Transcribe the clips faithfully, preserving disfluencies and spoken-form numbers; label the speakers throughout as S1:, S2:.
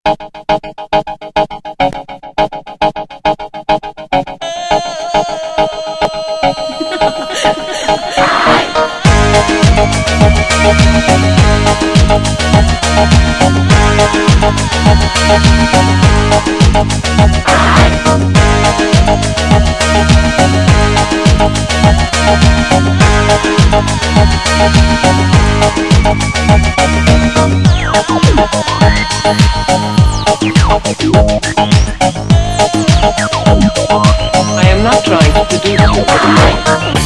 S1: I am not trying to do this.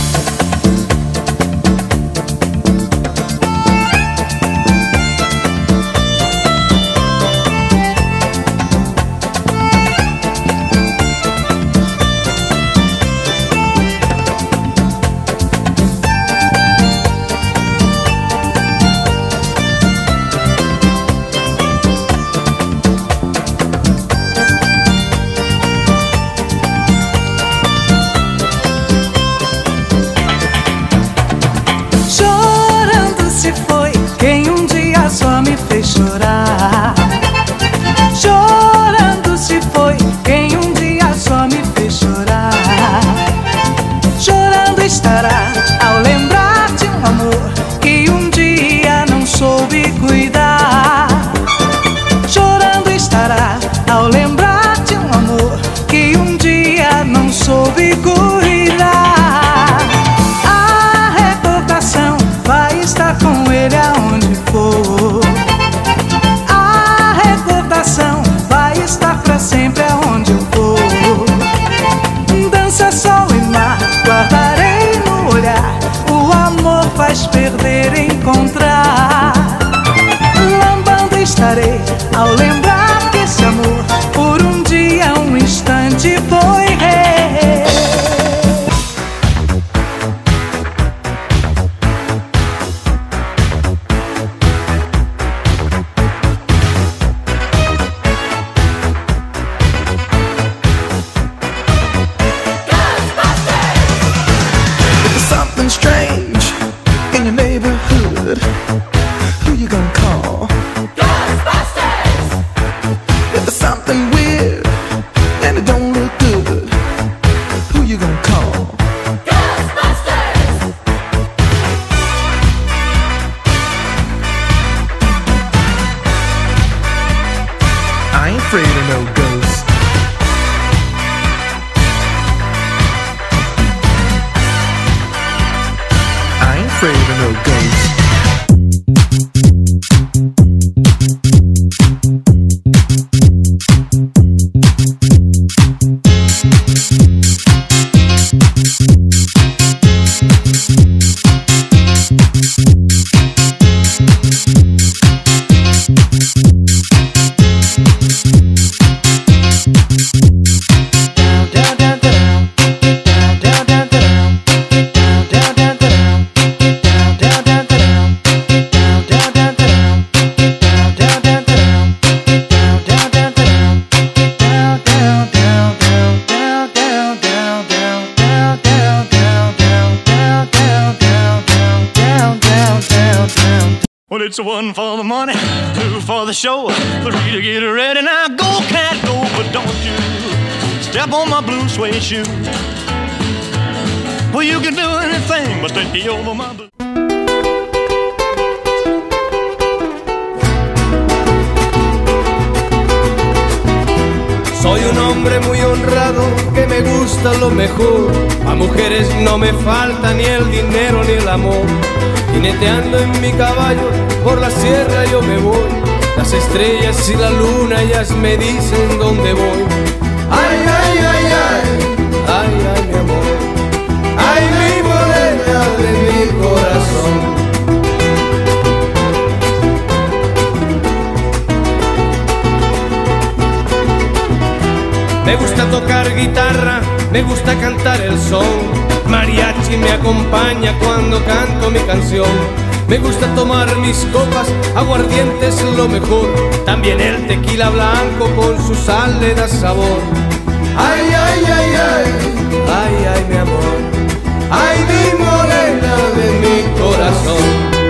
S2: Chorar, chorando se foi quem um dia só me fez chorar. Chorando estará ao lembrar de um amor que um dia não soube cuidar. Chorando estará ao lembrar de um amor que um dia não soube cuidar. A recordação vai estar com ele aonde for. Vai estar pra sempre aonde eu for. Dança, sol e mar, guardarei no olhar. O amor faz perder e encontrar. Lambando estarei ao lembrar que esse amor por um dia, um instante foi rei.
S3: Strange in your neighborhood, who you gonna call?
S4: Ghostbusters!
S3: If there's something weird and it don't look good, who you gonna call?
S4: Ghostbusters!
S3: I ain't afraid of no ghosts. Afraid of no ghosts.
S5: Well, it's one for the money, two for the show, three to get ready. Now go, cat, go, but don't you step on my blue suede shoe. Well, you can do anything but take over my blue.
S6: Soy un hombre muy honrado que me gusta lo mejor. A mujeres no me falta ni el dinero ni el amor. Jineteando en mi caballo por la sierra yo me voy. Las estrellas y la luna ellas me dicen dónde voy. Ay, ay, ay, ay, ay, ay, mi amor. Ay, mi morena de mi corazón. Me gusta tocar guitarra, me gusta cantar el son. Mariachi me acompaña cuando canto mi canción. Me gusta tomar mis copas, aguardiente es lo mejor. También el tequila blanco con su sal le da sabor. Ay, ay, ay, ay, ay, ay, mi amor. Ay, mi morena de mi corazón.